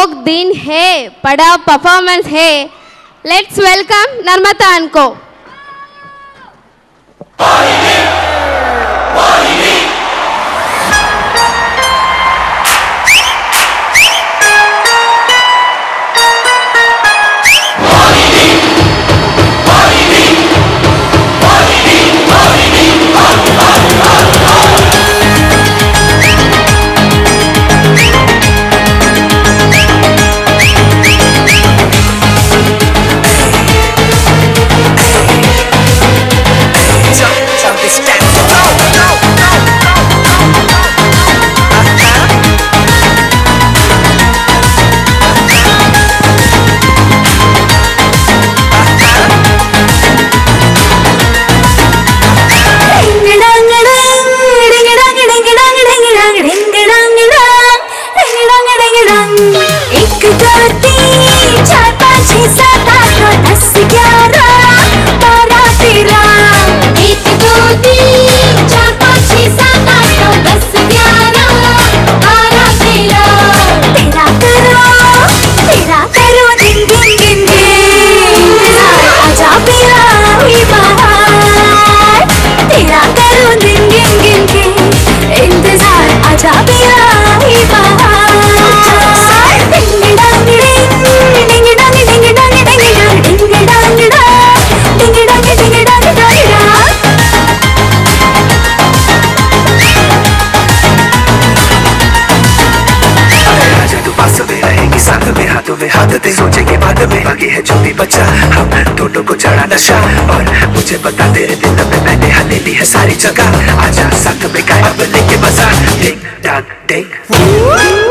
योग दिन है, बड़ा परफॉर्मेंस है। लेट्स वेलकम नर्मदा अनको। हाथ दे सोचेंगे बाद में, बाकी है जो भी बचा। हम दोनों को चढ़ा नशा और मुझे बता तेरे दिल में मैंने हथेली है सारी जगह। आजा साथ में गायब लेके मजा, डिंग डांग डिंग।